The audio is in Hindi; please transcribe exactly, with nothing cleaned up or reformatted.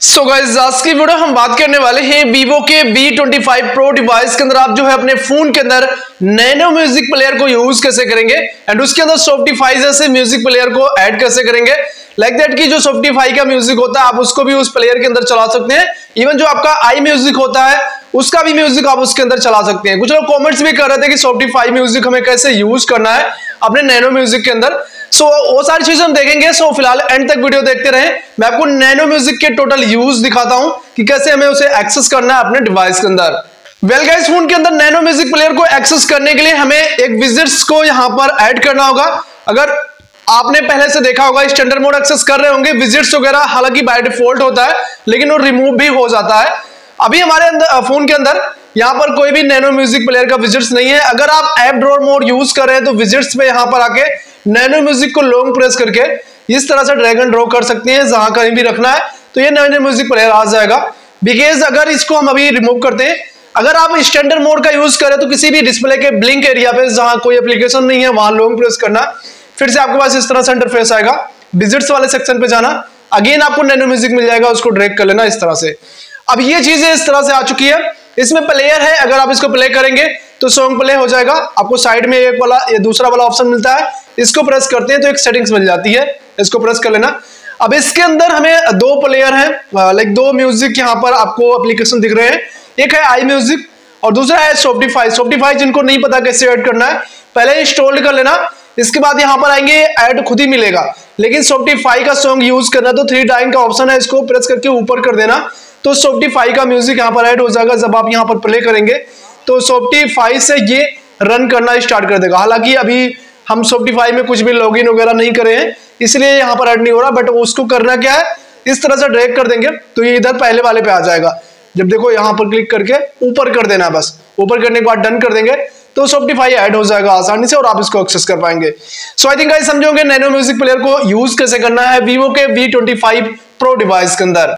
सो गाइस आज की वीडियो हम बात करने वाले हैं वीवो के V twenty five pro device के अंदर आप जो है अपने फोन के अंदर नैनो म्यूजिक प्लेयर को यूज कैसे करेंगे एंड उसके अंदर सॉफ्टिफाई जैसे म्यूजिक प्लेयर को ऐड कैसे करेंगे। लाइक दैट की जो सॉफ्टिफाई का म्यूजिक होता है आप उसको भी उस प्लेयर के अंदर चला सकते हैं। इवन जो आपका आई म्यूजिक होता है उसका भी म्यूजिक आप उसके अंदर चला सकते हैं। कुछ लोग कमेंट्स भी कर रहे थे कि सॉफ्टिफाई म्यूजिक हमें कैसे यूज करना है अपने नैनो म्यूजिक के अंदर। सो so, वो सारी चीजें हम देखेंगे। सो so, फिलहाल एंड तक वीडियो देखते रहें। मैं आपको नैनो म्यूजिक के टोटल यूज दिखाता हूं कि कैसे हमें उसे एक्सेस करना है अपने डिवाइस के अंदर। वेल गाइस, फोन के अंदर नैनो म्यूजिक प्लेयर को एक्सेस करने के लिए हमें एक विजिट्स को यहां पर ऐड करना होगा। अगर आपने पहले से देखा होगा स्टैंडर्ड मोड एक्सेस कर रहे होंगे विजिट्स वगैरह, हालांकि बाय डिफॉल्ट होता है लेकिन वो रिमूव भी हो जाता है। अभी हमारे अंदर फोन के अंदर यहाँ पर कोई भी नैनो म्यूजिक प्लेयर का विजिट्स नहीं है। अगर आप ऐप ड्रॉअर मोड यूज कर रहे हैं तो विजिट्स पे यहाँ पर आके नैनो म्यूजिक को लॉन्ग प्रेस करके इस तरह से ड्रैग एंड ड्रॉ कर सकते हैं। जहां कहीं भी रखना है तो ये नैनो म्यूजिक प्लेयर आ जाएगा। बिकॉज अगर इसको हम अभी रिमूव करते हैं, अगर आप स्टैंडर्ड मोड का यूज करें तो किसी भी डिस्प्ले के ब्लिंक एरिया पे जहां कोई एप्लीकेशन नहीं है वहां लॉन्ग प्रेस करना, फिर से आपके पास इस तरह से इंटरफेस आएगा। विजिट्स वाले सेक्शन पे जाना, अगेन आपको नैनो म्यूजिक मिल जाएगा, उसको ड्रैग कर लेना इस तरह से। अब ये चीजें इस तरह से आ चुकी है। इसमें प्लेयर है, अगर आप इसको प्ले करेंगे तो सॉन्ग प्ले हो जाएगा। आपको साइड में एक वाला ये दूसरा वाला ऑप्शन मिलता है, इसको प्रेस करते हैं तो एक सेटिंग्स मिल जाती है, इसको प्रेस कर लेना। अब इसके अंदर हमें दो प्लेयर हैं, लाइक दो म्यूजिक यहाँ पर आपको एप्लीकेशन दिख रहे हैं। एक है आई म्यूजिक और दूसरा है सॉफ्टिफाई। सॉफ्टिफाई जिनको नहीं पता कैसे ऐड करना है पहले इंस्टॉल कर लेना, इसके बाद यहाँ पर आएंगे ऐड खुद ही मिलेगा। लेकिन सॉफ्टिफाई का सॉन्ग यूज करना तो थ्री लाइन का ऑप्शन है, इसको प्रेस करके ऊपर कर देना तो सॉफ्टिफाई का म्यूजिक यहाँ पर ऐड हो जाएगा। जब आप यहाँ पर प्ले करेंगे तो सॉफ्टिफाई से ये रन करना स्टार्ट कर देगा। हालांकि अभी हम सॉफ्टिफाई में कुछ भी लॉगिन वगैरह नहीं करे हैं इसलिए यहाँ पर ऐड नहीं हो रहा, बट उसको करना क्या है, इस तरह से ड्रैग कर देंगे तो ये इधर पहले वाले पे आ जाएगा। जब देखो यहाँ पर क्लिक करके ऊपर कर देना, बस ऊपर करने के बाद डन कर देंगे तो सॉफ्टिफाई ऐड हो जाएगा आसानी से और आप इसको एक्सेस कर पाएंगे। सो आई थिंक गाइस समझोगे नैनो म्यूजिक प्लेयर को यूज कैसे करना है वीवो के V twenty five pro device के अंदर।